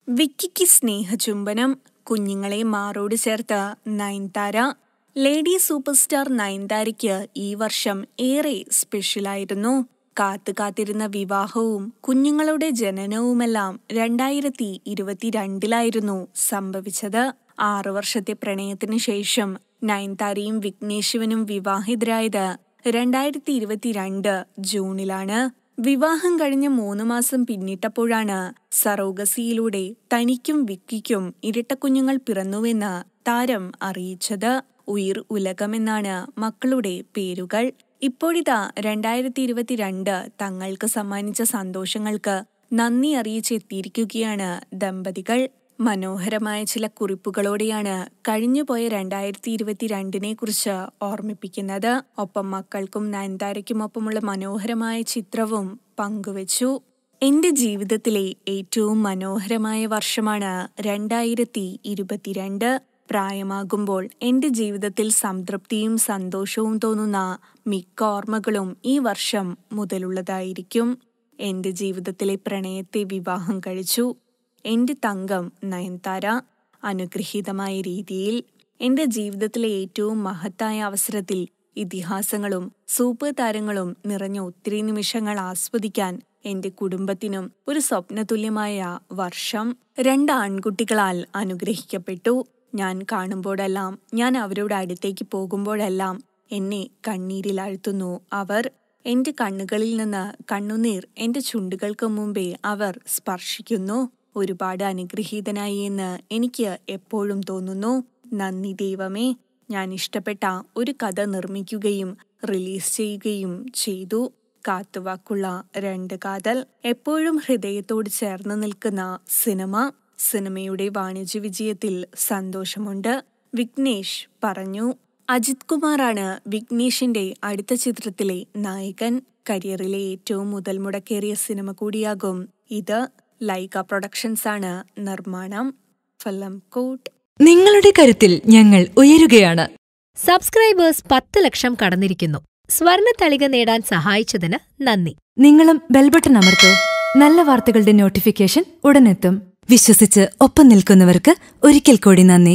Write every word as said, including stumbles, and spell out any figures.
വിക്കിക്ക് സ്നേഹചുംബനം. കുഞ്ഞുങ്ങളെ മാറോട് ചേർത്ത നയൻതാര. ലേഡി സൂപ്പർ സ്റ്റാർ നയൻതാരയ്ക്ക് ഈ വർഷം ഏറെ സ്പെഷ്യലായിരുന്നു. കാത്തു കാത്തിരുന്ന വിവാഹവും കുഞ്ഞുങ്ങളുടെ ജനനവുമെല്ലാം രണ്ടായിരത്തി ഇരുപത്തിരണ്ടിലായിരുന്നു സംഭവിച്ചത്. ആറു വർഷത്തെ പ്രണയത്തിനു ശേഷം നയൻതാരയും വിഘ്നേഷ് ശിവനും വിവാഹിതരായത് രണ്ടായിരത്തി ഇരുപത്തിരണ്ട് ജൂണിലാണ്. വിവാഹം കഴിഞ്ഞ് മൂന്നു മാസം പിന്നിട്ടപ്പോഴാണ് സറോഗസിയിലൂടെ തനിക്കും വിക്കിക്കും ഇരട്ടക്കുഞ്ഞുങ്ങൾ പിറന്നുവെന്ന് താരം അറിയിച്ചത്. ഉയിർ ഉലകമെന്നാണ് മക്കളുടെ പേരുകൾ. ഇപ്പോഴിതാ രണ്ടായിരത്തി ഇരുപത്തിരണ്ട് തങ്ങൾക്ക് സമ്മാനിച്ച സന്തോഷങ്ങൾക്ക് നന്ദി അറിയിച്ചെത്തിയിരിക്കുകയാണ് ദമ്പതികൾ. മനോഹരമായ ചില കുറിപ്പുകളോടെയാണ് കഴിഞ്ഞുപോയ രണ്ടായിരത്തി ഇരുപത്തിരണ്ടിനെ കുറിച്ച് ഓർമ്മിപ്പിക്കുന്നത്. ഒപ്പം മക്കൾക്കും നയൻതാരയ്ക്കുമൊപ്പമുള്ള മനോഹരമായ ചിത്രവും പങ്കുവച്ചു. എന്റെ ജീവിതത്തിലെ ഏറ്റവും മനോഹരമായ വർഷമാണ് രണ്ടായിരത്തി ഇരുപത്തിരണ്ട്. പ്രായമാകുമ്പോൾ എന്റെ ജീവിതത്തിൽ സംതൃപ്തിയും സന്തോഷവും തോന്നുന്ന മിക്ക ഓർമ്മകളും ഈ വർഷം മുതലുള്ളതായിരിക്കും. എന്റെ ജീവിതത്തിലെ പ്രണയത്തെ വിവാഹം കഴിച്ചു. എന്റെ തങ്കം നയൻതാര. അനുഗ്രഹീതമായ രീതിയിൽ എന്റെ ജീവിതത്തിലെ ഏറ്റവും മഹത്തായ അവസരത്തിൽ ഇതിഹാസങ്ങളും സൂപ്പർ താരങ്ങളും നിറഞ്ഞ ഒത്തിരി നിമിഷങ്ങൾ ആസ്വദിക്കാൻ എന്റെ കുടുംബത്തിനും ഒരു സ്വപ്നതുല്യമായ വർഷം. രണ്ട് ആൺകുട്ടികളാൽ അനുഗ്രഹിക്കപ്പെട്ടു. ഞാൻ കാണുമ്പോഴെല്ലാം, ഞാൻ അവരുടെ അടുത്തേക്ക് പോകുമ്പോഴെല്ലാം എന്നെ കണ്ണീരിലാഴ്ത്തുന്നു അവർ. എന്റെ കണ്ണുകളിൽ നിന്ന് കണ്ണുനീർ എന്റെ ചുണ്ടുകൾക്ക് മുമ്പേ അവർ സ്പർശിക്കുന്നു. ഒരുപാട് അനുഗ്രഹീതനായി എന്ന് എനിക്ക് എപ്പോഴും തോന്നുന്നു. നന്ദി ദൈവമേ. ഞാൻ ഇഷ്ടപ്പെട്ട ഒരു കഥ നിർമ്മിക്കുകയും റിലീസ് ചെയ്യുകയും ചെയ്തു. കാത്തുവാക്കുള്ള രണ്ട് കാതൽ. എപ്പോഴും ഹൃദയത്തോട് ചേർന്ന് നിൽക്കുന്ന സിനിമ. സിനിമയുടെ വാണിജ്യ വിജയത്തിൽ സന്തോഷമുണ്ട്, വിഘ്നേഷ് പറഞ്ഞു. അജിത് കുമാറാണ് വിഘ്നേഷിന്റെ അടുത്ത ചിത്രത്തിലെ നായകൻ. കരിയറിലെ ഏറ്റവും മുതൽ മുടക്കേറിയ സിനിമ കൂടിയാകും ഇത്. ലൈക പ്രൊഡക്ഷൻസ് ആണ് നിർമ്മാണം. ഫലം കോട്ട്. നിങ്ങളുടെ കരുത്തിൽ ഞങ്ങൾ ഉയരുകയാണ്. സബ്സ്ക്രൈബേഴ്സ് പത്ത് ലക്ഷം കടന്നിരിക്കുന്നു. സ്വർണ തളിക നേടാൻ സഹായിച്ചതിന് നന്ദി. നിങ്ങളും ബെൽബട്ടൺ അമർത്തോ. നല്ല വാർത്തകളുടെ നോട്ടിഫിക്കേഷൻ ഉടനെത്തും. വിശ്വസിച്ച് ഒപ്പം നിൽക്കുന്നവർക്ക് ഒരിക്കൽ കൂടി നന്ദി.